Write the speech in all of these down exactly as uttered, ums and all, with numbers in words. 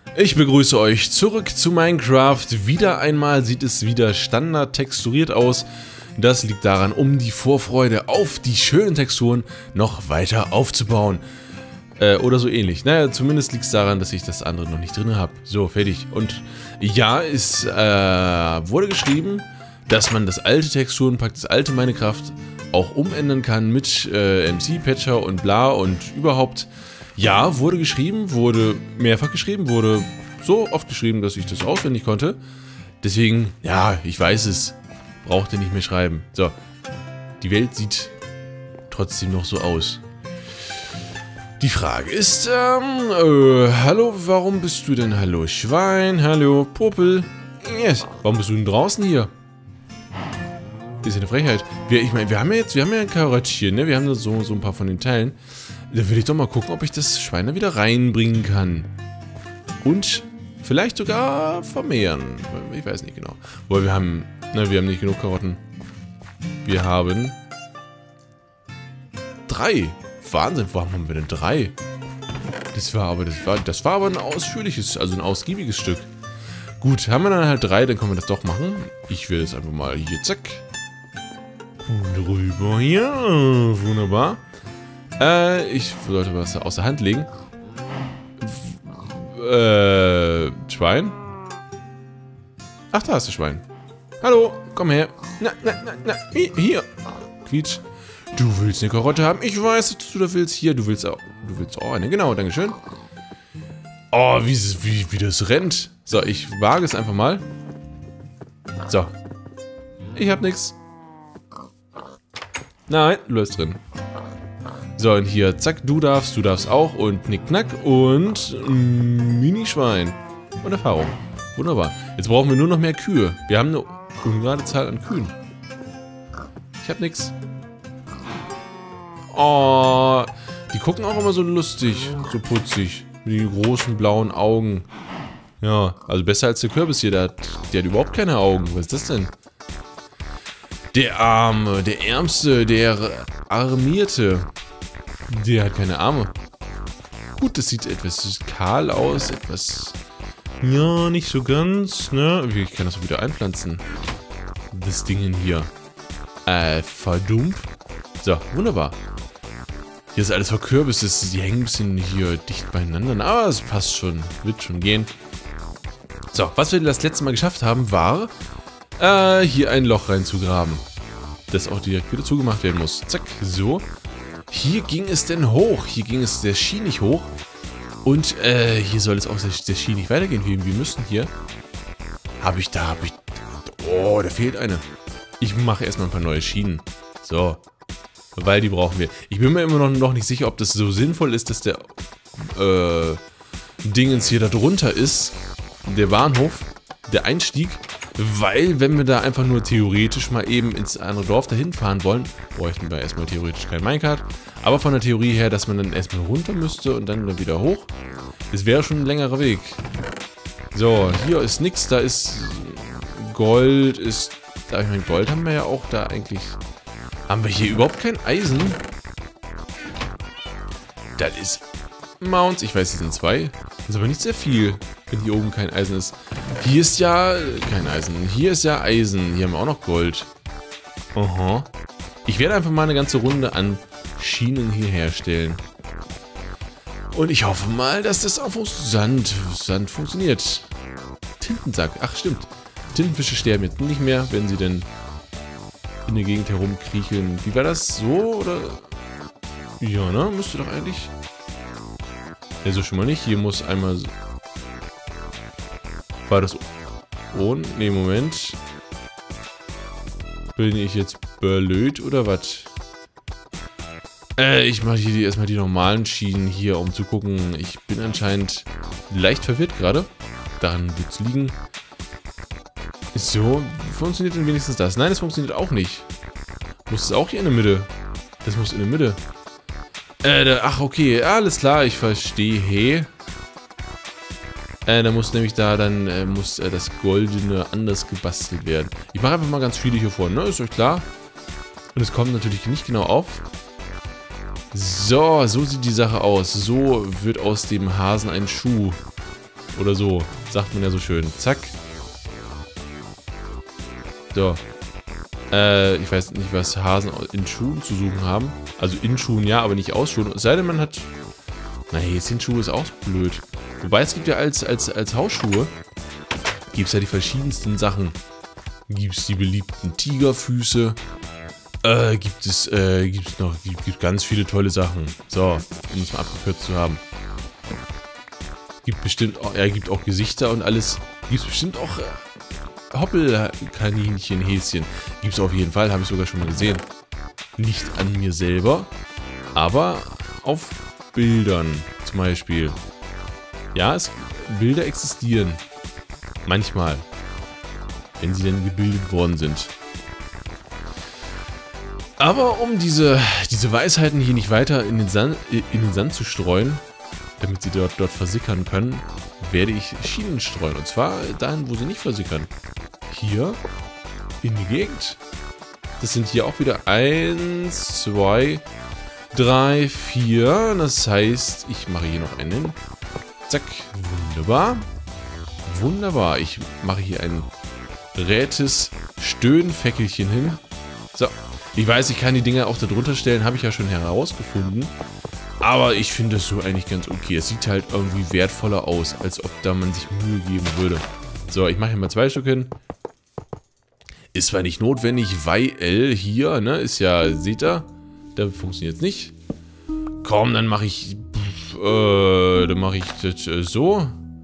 Ich begrüße euch zurück zu Minecraft. Wieder einmal sieht es wieder standard texturiert aus. Das liegt daran, um die Vorfreude auf die schönen Texturen noch weiter aufzubauen. Äh, oder so ähnlich. Naja, zumindest liegt es daran, dass ich das andere noch nicht drin habe. So, fertig. Und ja, es äh, wurde geschrieben, dass man das alte Texturenpack, das alte Minecraft auch umändern kann mit äh, M C-Patcher und bla und überhaupt. Ja, wurde geschrieben, wurde mehrfach geschrieben, wurde so oft geschrieben, dass ich das auswendig konnte. Deswegen, ja, ich weiß es. Braucht ihr nicht mehr schreiben. So, die Welt sieht trotzdem noch so aus. Die Frage ist, ähm, äh, hallo, warum bist du denn? Hallo Schwein, hallo Popel. Yes. Warum bist du denn draußen hier? Das ist ja eine Frechheit. Wir, ich meine, wir haben ja jetzt, wir haben ja ein Karottchen, ne? Wir haben so, so ein paar von den Teilen. Da will ich doch mal gucken, ob ich das Schwein da wieder reinbringen kann. Und vielleicht sogar vermehren. Ich weiß nicht genau. Weil wir haben, ne, wir haben nicht genug Karotten. Wir haben drei. Wahnsinn, warum haben wir denn drei? Das war aber, das war, das war aber ein ausführliches, also ein ausgiebiges Stück. Gut, haben wir dann halt drei, dann können wir das doch machen. Ich will das einfach mal hier, zack. Und rüber hier. Wunderbar. Äh, ich sollte was aus der Hand legen. Äh, Schwein? Ach, da ist das Schwein. Hallo, komm her. Na, na, na, na, hier. Quietsch. Du willst eine Karotte haben? Ich weiß, dass du da willst. Hier, du willst auch. Du willst auch eine. Genau, dankeschön. Oh, wie, wie, wie das rennt. So, ich wage es einfach mal. So. Ich hab nichts. Nein, du läufst drin. So, und hier, zack, du darfst, du darfst auch. Und knickknack und Minischwein. Und Erfahrung. Wunderbar. Jetzt brauchen wir nur noch mehr Kühe. Wir haben eine ungerade Zahl an Kühen. Ich hab nichts. Oh, die gucken auch immer so lustig, so putzig. Mit den großen blauen Augen. Ja, also besser als der Kürbis hier, der hat, der hat überhaupt keine Augen. Was ist das denn? Der Arme, der Ärmste, der Armierte. Der hat keine Arme. Gut, das sieht etwas kahl aus, etwas... Ja, nicht so ganz, ne? Ich kann das auch wieder einpflanzen. Das Ding hier. Äh, verdummt. So, wunderbar. Hier ist alles verkürbist, die hängen ein bisschen hier dicht beieinander. Aber es passt schon, wird schon gehen. So, was wir das letzte Mal geschafft haben, war, äh, hier ein Loch reinzugraben. Das auch direkt wieder zugemacht werden muss. Zack, so. Hier ging es denn hoch. Hier ging es sehr schienig hoch. Und, äh, hier soll es auch sehr, sehr schienig weitergehen. Wir, wir müssen hier... Habe ich da, habe ich... Oh, da fehlt eine. Ich mache erstmal ein paar neue Schienen. So. Weil die brauchen wir. Ich bin mir immer noch, noch nicht sicher, ob das so sinnvoll ist, dass der äh, Dingens hier da drunter ist. Der Bahnhof, der Einstieg. Weil, wenn wir da einfach nur theoretisch mal eben ins andere Dorf dahin fahren wollen, bräuchten wir erstmal theoretisch kein Minecart. Aber von der Theorie her, dass man dann erstmal runter müsste und dann wieder hoch. Das wäre schon ein längerer Weg. So, hier ist nichts. Da ist Gold, ist... Da, ich meine, Gold haben wir ja auch da eigentlich... Haben wir hier überhaupt kein Eisen? Das ist Mounts. Ich weiß, hier sind zwei. Das ist aber nicht sehr viel, wenn hier oben kein Eisen ist. Hier ist ja kein Eisen. Hier ist ja Eisen. Hier haben wir auch noch Gold. Aha. Ich werde einfach mal eine ganze Runde an Schienen hier herstellen. Und ich hoffe mal, dass das auf Sand, Sand funktioniert. Tintensack. Ach, stimmt. Tintenfische sterben jetzt nicht mehr, wenn sie denn... in der Gegend herumkriechen. Wie war das? So, oder? Ja, ne? Müsste doch eigentlich... Ne, so schon mal nicht. Hier muss einmal... So war das... ohne? Ne, Moment. Bin ich jetzt blöd, oder was? Äh, ich mache hier die, erstmal die normalen Schienen hier, um zu gucken. Ich bin anscheinend leicht verwirrt gerade. Daran wird es liegen. So, funktioniert denn wenigstens das? Nein, das funktioniert auch nicht. Muss es auch hier in der Mitte? Das muss in der Mitte. Äh, da, ach, okay, alles klar, ich verstehe. Hey. Äh, da muss nämlich da dann, äh, muss äh, das Goldene anders gebastelt werden. Ich mache einfach mal ganz viele hier vorne, ne? Ist euch klar? Und es kommt natürlich nicht genau auf. So, so sieht die Sache aus. So wird aus dem Hasen ein Schuh. Oder so. Sagt man ja so schön. Zack. So. Äh, ich weiß nicht, was Hasen in Schuhen zu suchen haben. Also in Schuhen ja, aber nicht aus Schuhen. Es sei denn, man hat... Na, Häschenschuhe ist auch blöd. Wobei es gibt ja als, als, als Hausschuhe, gibt es ja die verschiedensten Sachen. Gibt es die beliebten Tigerfüße. Äh, gibt es, äh, gibt es noch, gibt, gibt ganz viele tolle Sachen. So, um es mal abgekürzt zu haben. Gibt bestimmt auch, ja, gibt auch Gesichter und alles. Gibt es bestimmt auch äh, Hoppelkaninchen, Häschen. Gibt es auf jeden Fall, habe ich sogar schon mal gesehen. Nicht an mir selber, aber auf Bildern zum Beispiel. Ja, es, Bilder existieren. Manchmal. Wenn sie denn gebildet worden sind. Aber um diese, diese Weisheiten hier nicht weiter in den, Sand, in den Sand zu streuen, damit sie dort, dort versickern können, werde ich Schienen streuen. Und zwar dahin, wo sie nicht versickern. Hier in die Gegend. Das sind hier auch wieder eins, zwei, drei, vier. Das heißt, ich mache hier noch einen. Zack, wunderbar. Wunderbar. Ich mache hier ein rätes Stöhnfäckelchen hin. So. Ich weiß, ich kann die Dinger auch da drunter stellen, habe ich ja schon herausgefunden. Aber ich finde das so eigentlich ganz okay. Es sieht halt irgendwie wertvoller aus, als ob da man sich Mühe geben würde. So, ich mache hier mal zwei Stück hin. Ist zwar nicht notwendig, weil hier, ne, ist ja, seht ihr, da funktioniert es nicht. Komm, dann mache ich, äh, dann mache ich das äh, so.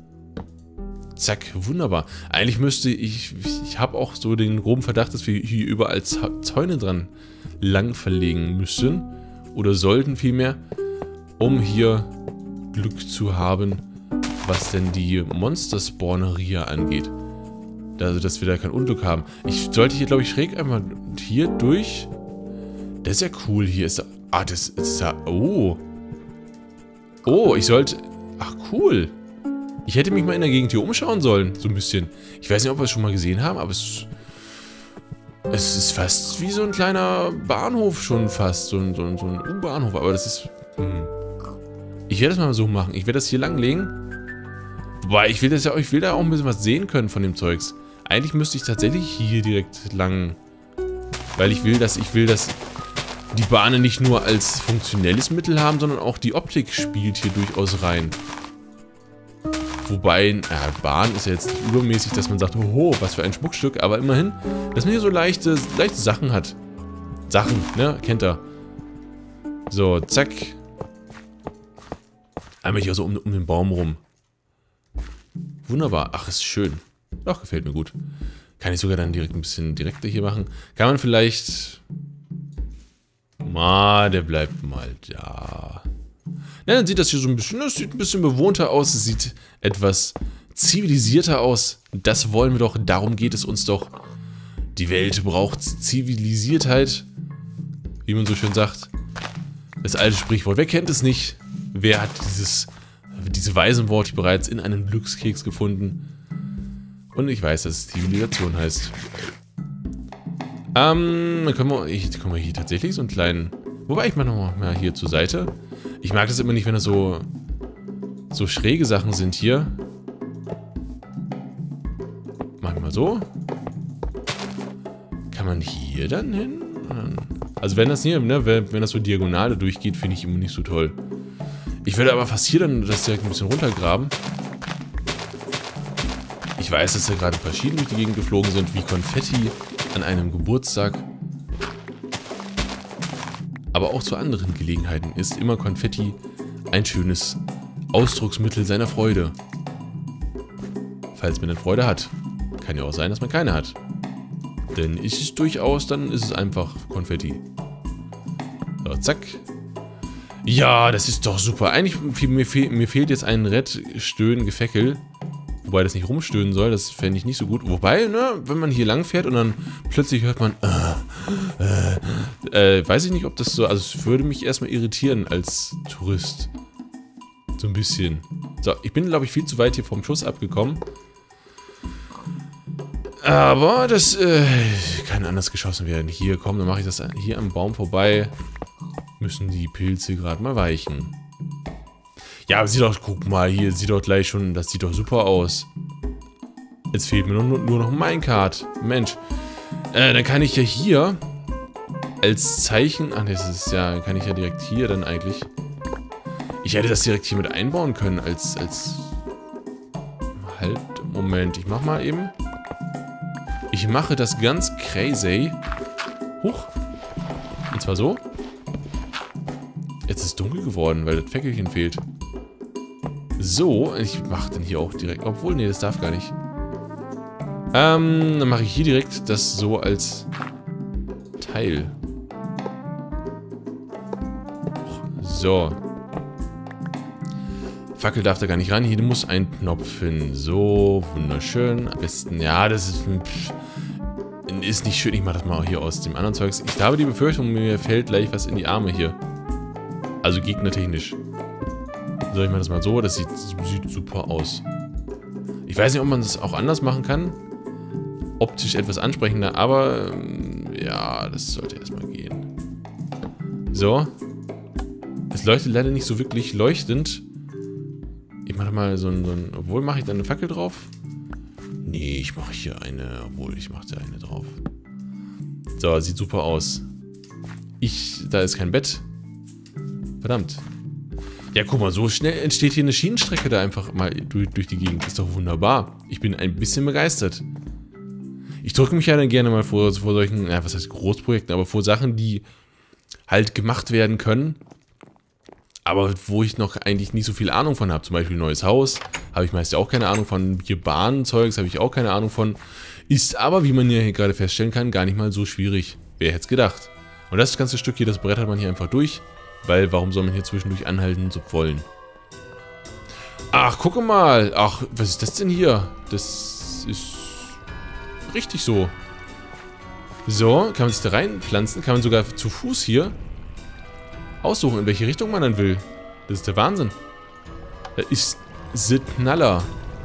Zack, wunderbar. Eigentlich müsste ich, ich habe auch so den groben Verdacht, dass wir hier überall Zäune dran lang verlegen müssen. Oder sollten vielmehr, um hier Glück zu haben, was denn die Monster-Spawneria angeht. Also, dass wir da kein Unglück haben. Ich sollte hier, glaube ich, schräg einmal hier durch. Das ist ja cool. Hier ist da, ah, das ist ja, oh. Oh, ich sollte, ach, cool. Ich hätte mich mal in der Gegend hier umschauen sollen, so ein bisschen. Ich weiß nicht, ob wir es schon mal gesehen haben, aber es, es ist fast wie so ein kleiner Bahnhof schon fast. So ein, so ein, so ein U-Bahnhof, aber das ist... Hm. Ich werde das mal so machen. Ich werde das hier langlegen. Wobei, ich will das ja, ich will da auch ein bisschen was sehen können von dem Zeugs. Eigentlich müsste ich tatsächlich hier direkt lang... Weil ich will, dass ich will, dass die Bahnen nicht nur als funktionelles Mittel haben, sondern auch die Optik spielt hier durchaus rein. Wobei, äh, Bahn ist ja jetzt nicht übermäßig, dass man sagt, oh, was für ein Schmuckstück, aber immerhin, dass man hier so leichte, leichte Sachen hat. Sachen, ne? Kennt ihr. So, zack. Einmal hier so um, um den Baum rum. Wunderbar. Ach, ist schön. Doch, gefällt mir gut. Kann ich sogar dann direkt ein bisschen direkter hier machen. Kann man vielleicht... Ma, der bleibt mal da. Ja, dann sieht das hier so ein bisschen, das sieht ein bisschen bewohnter aus, es sieht etwas zivilisierter aus. Das wollen wir doch, darum geht es uns doch. Die Welt braucht Zivilisiertheit, wie man so schön sagt. Das alte Sprichwort, wer kennt es nicht? Wer hat dieses, diese weisen Worte bereits in einem Glückskeks gefunden? Und ich weiß, dass es Zivilisation heißt. Ähm, dann können wir, ich, können wir hier tatsächlich so einen kleinen... Wobei, ich mache nochmal hier zur Seite. Ich mag das immer nicht, wenn das so, so schräge Sachen sind hier. Machen wir mal so. Kann man hier dann hin? Also wenn das hier, ne, wenn, wenn das so diagonal durchgeht, finde ich immer nicht so toll. Ich werde aber fast hier dann das direkt ein bisschen runtergraben. Ich weiß, dass da gerade verschiedene durch die Gegend geflogen sind, wie Konfetti an einem Geburtstag. Aber auch zu anderen Gelegenheiten ist immer Konfetti ein schönes Ausdrucksmittel seiner Freude. Falls man dann Freude hat. Kann ja auch sein, dass man keine hat. Denn ist es durchaus, dann ist es einfach Konfetti. So, zack. Ja, das ist doch super. Eigentlich, mir, fehl, mir fehlt jetzt ein Rett-Stöhn-Gefeckel. Wobei das nicht rumstöhnen soll, das fände ich nicht so gut. Wobei, ne, wenn man hier lang fährt und dann plötzlich hört man, äh, äh, äh, weiß ich nicht, ob das so, also es würde mich erstmal irritieren als Tourist. So ein bisschen. So, ich bin, glaube ich, viel zu weit hier vom Schuss abgekommen. Aber das äh, kann anders geschossen werden. Hier, komm, dann mache ich das hier am Baum vorbei. Müssen die Pilze gerade mal weichen. Ja, aber sieht doch, guck mal, hier sieht doch gleich schon, das sieht doch super aus. Jetzt fehlt mir nur, nur noch ein Minecart. Mensch. Äh, dann kann ich ja hier als Zeichen... Ach, das ist ja... Kann ich ja direkt hier dann eigentlich... Ich hätte das direkt hier mit einbauen können als... als halt, Moment. Ich mach mal eben... Ich mache das ganz crazy. Huch. Und zwar so. Jetzt ist es dunkel geworden, weil das Fackelchen fehlt. So. Ich mache dann hier auch direkt... Obwohl, nee, das darf gar nicht. Ähm, dann mache ich hier direkt das so als Teil. So. Fackel darf da gar nicht ran. Hier muss ein Knopf hin. So, wunderschön. Am besten, ja, das ist, pff, ist nicht schön. Ich mache das mal hier aus dem anderen Zeugs. Ich habe die Befürchtung, mir fällt gleich was in die Arme hier. Also gegnertechnisch. So, ich mache das mal so. Das sieht, sieht super aus. Ich weiß nicht, ob man das auch anders machen kann. Optisch etwas ansprechender, aber ähm, ja, das sollte erstmal gehen. So. Es leuchtet leider nicht so wirklich leuchtend. Ich mache mal so ein, so ein... Obwohl, mache ich da eine Fackel drauf? Nee, ich mache hier eine... Obwohl, ich mache da eine drauf. So, sieht super aus. Ich... Da ist kein Bett. Verdammt. Ja, guck mal, so schnell entsteht hier eine Schienenstrecke da einfach mal durch, durch die Gegend. Das ist doch wunderbar. Ich bin ein bisschen begeistert. Ich drücke mich ja dann gerne mal vor, vor solchen... Ja, was heißt Großprojekten? Aber vor Sachen, die halt gemacht werden können. Aber wo ich noch eigentlich nicht so viel Ahnung von habe, zum Beispiel ein neues Haus, habe ich meist auch keine Ahnung von. Hier Bahnenzeugs habe ich auch keine Ahnung von. Ist aber, wie man hier gerade feststellen kann, gar nicht mal so schwierig. Wer hätte es gedacht? Und das ganze Stück hier, das brettert man hier einfach durch, weil warum soll man hier zwischendurch anhalten so wollen? Ach, gucke mal. Ach, was ist das denn hier? Das ist richtig so. So, kann man sich da reinpflanzen, kann man sogar zu Fuß hier aussuchen, in welche Richtung man dann will. Das ist der Wahnsinn. Das ist the Knaller.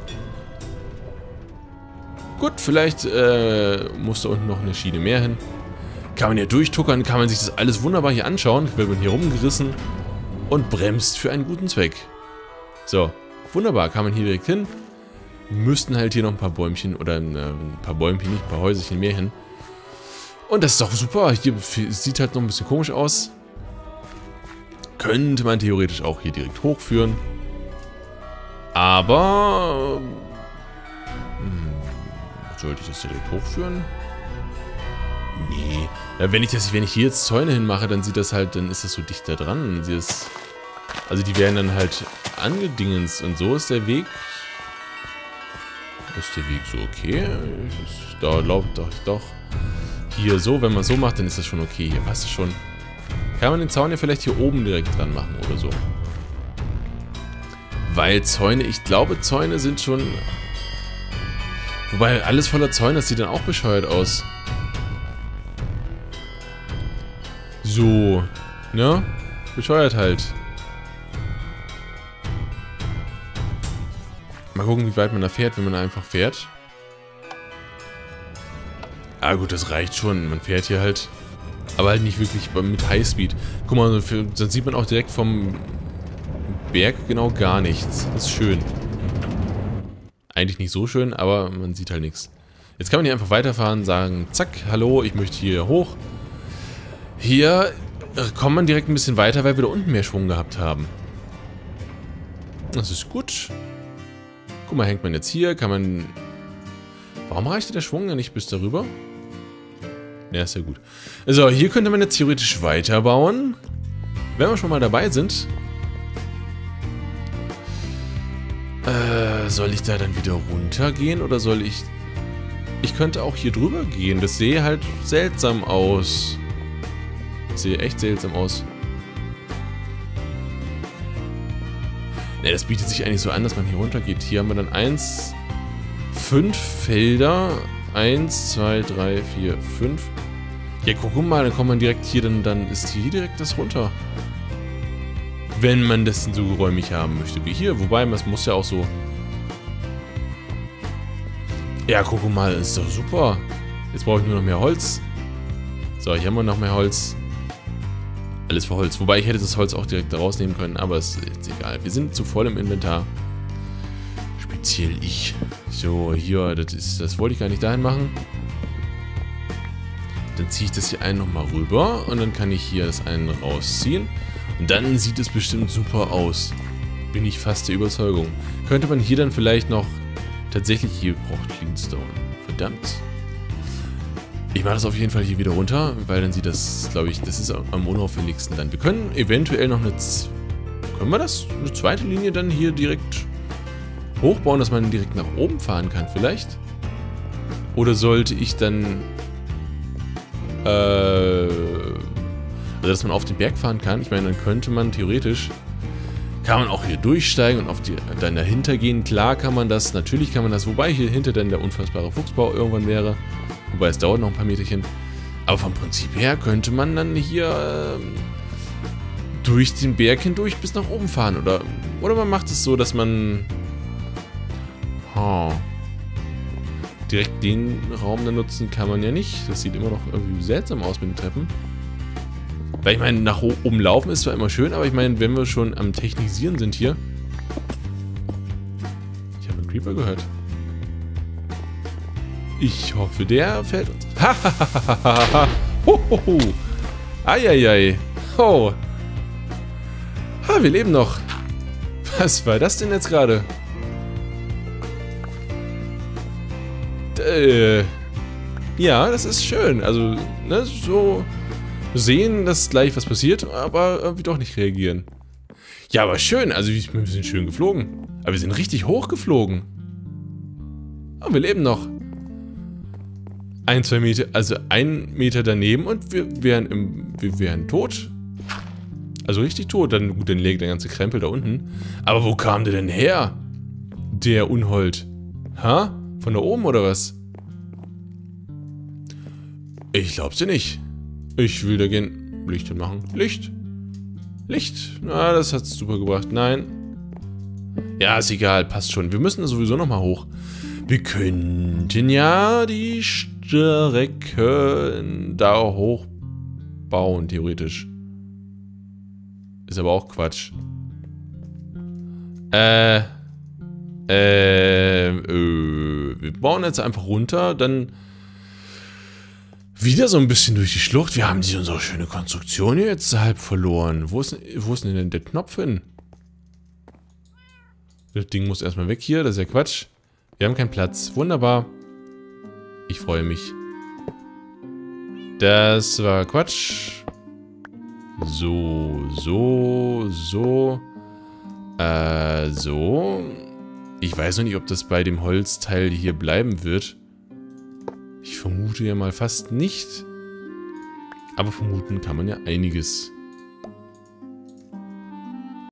Gut, vielleicht äh, muss da unten noch eine Schiene mehr hin. Kann man hier durchtuckern, kann man sich das alles wunderbar hier anschauen. Wird man hier rumgerissen und bremst für einen guten Zweck. So, wunderbar, kann man hier direkt hin. Müssten halt hier noch ein paar Bäumchen oder ein, äh, ein paar Bäumchen, nicht ein paar Häuserchen mehr hin. Und das ist doch super. Hier sieht halt noch ein bisschen komisch aus. Könnte man theoretisch auch hier direkt hochführen. Aber... Hm, sollte ich das direkt hochführen? Nee. Ja, wenn ich das, wenn ich hier jetzt Zäune hinmache, dann sieht das halt, dann ist das so dicht da dran. Das, also die werden dann halt angedingens. Und so ist der Weg. Ist der Weg so okay? Da glaubt doch, doch. Hier so, wenn man so macht, dann ist das schon okay. Hier passt es schon. Kann man den Zaun ja vielleicht hier oben direkt dran machen oder so. Weil Zäune, ich glaube Zäune sind schon... Wobei alles voller Zäune, das sieht dann auch bescheuert aus. So, ne? Bescheuert halt. Mal gucken, wie weit man da fährt, wenn man da einfach fährt. Ah gut, das reicht schon. Man fährt hier halt... Aber halt nicht wirklich mit Highspeed. Guck mal, dann sieht man auch direkt vom Berg genau gar nichts. Das ist schön. Eigentlich nicht so schön, aber man sieht halt nichts. Jetzt kann man hier einfach weiterfahren, sagen, zack, hallo, ich möchte hier hoch. Hier kommt man direkt ein bisschen weiter, weil wir da unten mehr Schwung gehabt haben. Das ist gut. Guck mal, hängt man jetzt hier, kann man... Warum reichte der Schwung ja nicht bis darüber? Ja, ist ja gut. So, hier könnte man jetzt theoretisch weiterbauen. Wenn wir schon mal dabei sind. Äh, soll ich da dann wieder runtergehen oder soll ich... Ich könnte auch hier drüber gehen. Das sehe halt seltsam aus. Das sehe echt seltsam aus. Ne, das bietet sich eigentlich so an, dass man hier runter geht. Hier haben wir dann eins, fünf Felder. Eins, zwei, drei, vier, fünf. Ja, guck mal, dann kommt man direkt hier, dann, dann ist hier direkt das runter. Wenn man das so geräumig haben möchte wie hier. Wobei, das muss ja auch so... Ja, guck mal, ist doch super. Jetzt brauche ich nur noch mehr Holz. So, hier haben wir noch mehr Holz. alles für Holz. Wobei ich hätte das Holz auch direkt da rausnehmen können, aber es ist egal. Wir sind zu voll im Inventar. Speziell ich. So, hier, das ist, das wollte ich gar nicht dahin machen. Dann ziehe ich das hier einen nochmal rüber und dann kann ich hier das einen rausziehen. Und dann sieht es bestimmt super aus. Bin ich fast der Überzeugung. Könnte man hier dann vielleicht noch... Tatsächlich, hier braucht Cleanstone. Verdammt. Ich mache das auf jeden Fall hier wieder runter, weil dann sieht das, glaube ich, das ist am unauffälligsten dann. Wir können eventuell noch eine... Z können wir das? Eine zweite Linie dann hier direkt hochbauen, dass man direkt nach oben fahren kann vielleicht? Oder sollte ich dann... Äh... Also, dass man auf den Berg fahren kann. Ich meine, dann könnte man theoretisch... Kann man auch hier durchsteigen und auf die, dann dahinter gehen. Klar kann man das, natürlich kann man das, wobei hier hinter dann der unfassbare Fuchsbau irgendwann wäre. Wobei es dauert noch ein paar Meterchen. Aber vom Prinzip her könnte man dann hier ähm, durch den Berg hindurch bis nach oben fahren. Oder, oder man macht es so, dass man oh, direkt den Raum dann nutzen kann man ja nicht. Das sieht immer noch irgendwie seltsam aus mit den Treppen. Weil ich meine, nach oben laufen ist zwar immer schön, aber ich meine, wenn wir schon am Technisieren sind hier. Ich habe einen Creeper gehört. Ich hoffe, der fällt uns. Hahaha. Hohoho. Eieiei. Oh. Ha, wir leben noch. Was war das denn jetzt gerade? Äh. Ja, das ist schön. Also, ne, so... Sehen, dass gleich was passiert, aber irgendwie doch nicht reagieren. Ja, aber schön. Also wir sind schön geflogen. Aber wir sind richtig hoch geflogen. Oh, wir leben noch. Ein, zwei Meter, also ein Meter daneben und wir wären, im, wir wären tot. Also richtig tot. Dann, gut, dann legt der ganze Krempel da unten. Aber wo kam der denn her? Der Unhold. Ha? Von da oben oder was? Ich glaub's dir nicht. Ich will da gehen. Licht machen. Licht. Licht. Na, das hat's super gebracht. Nein. Ja, ist egal. Passt schon. Wir müssen sowieso nochmal hoch. Wir könnten ja die Strecken da hoch bauen, theoretisch. Ist aber auch Quatsch. Äh. Äh. äh wir bauen jetzt einfach runter, dann... Wieder so ein bisschen durch die Schlucht. Wir haben die unsere schöne Konstruktion hier jetzt halb verloren. Wo ist, wo ist denn der Knopf hin? Das Ding muss erstmal weg hier. Das ist ja Quatsch. Wir haben keinen Platz. Wunderbar. Ich freue mich. Das war Quatsch. So, so, so. Äh, so. Ich weiß noch nicht, ob das bei dem Holzteil hier bleiben wird. Ich vermute ja mal fast nicht. Aber vermuten kann man ja einiges.